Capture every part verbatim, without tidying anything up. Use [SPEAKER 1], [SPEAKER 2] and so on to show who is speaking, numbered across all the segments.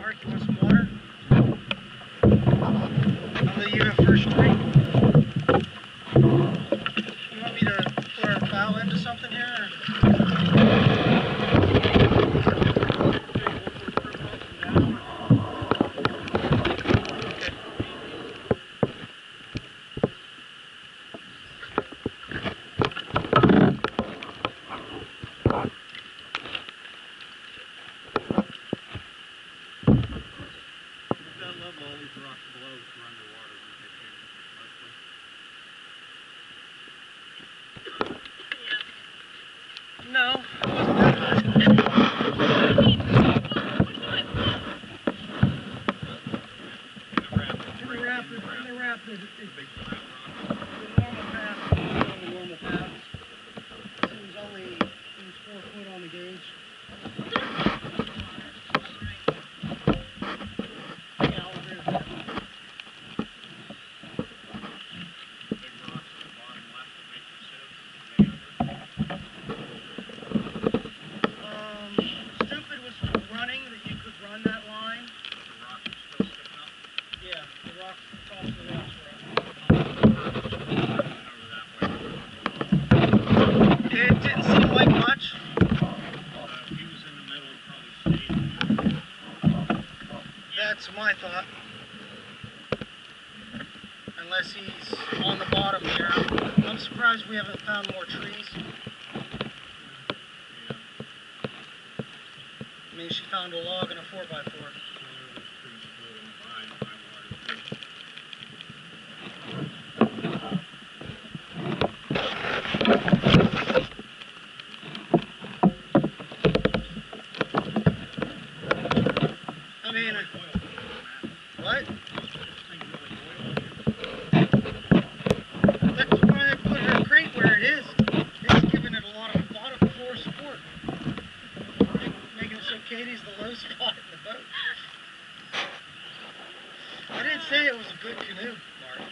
[SPEAKER 1] Mark, you want some water? I'll let you have first drink. You want me to put our foul into something here? No, it wasn't that high. In the rapid, in the rapid, it's the normal path, the normal path. It was only, it was four foot on the gauge. It didn't seem like much. That's my thought. Unless he's on the bottom here. I'm surprised we haven't found more trees. I mean, she found a log and a four by four. I mean, what? That's why they put her crate where it is. It's giving it a lot of bottom floor support. Making it so Katie's the low spot in the boat. I didn't say it was a good canoe, Mark.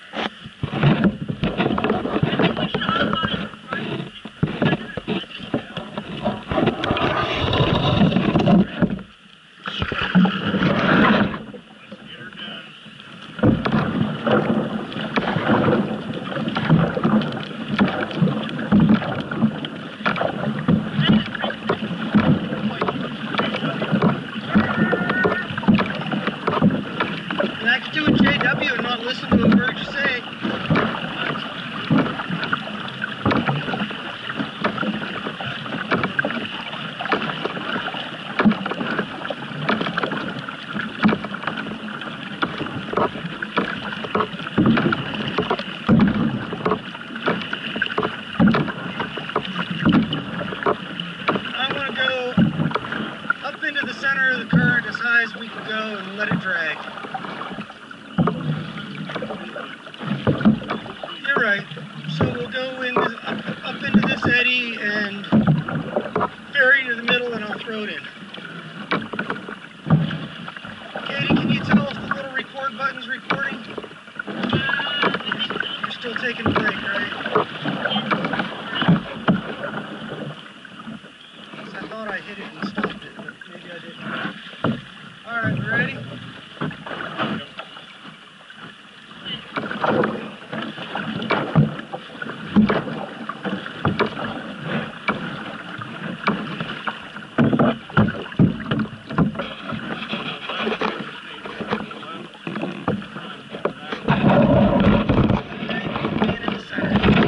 [SPEAKER 1] And I could do a J W and not listen to a word you say. I want to go up into the center of the current as high as we can go and let it drag. You're right. So we'll go in this, up, up into this eddy and ferry to the middle, and I'll throw it in. Katie, can you tell if the little record button's recording? You're still taking a break, right? I thought I hit it and stopped it, but maybe I didn't. Alright, we ready? Okay, being in the center.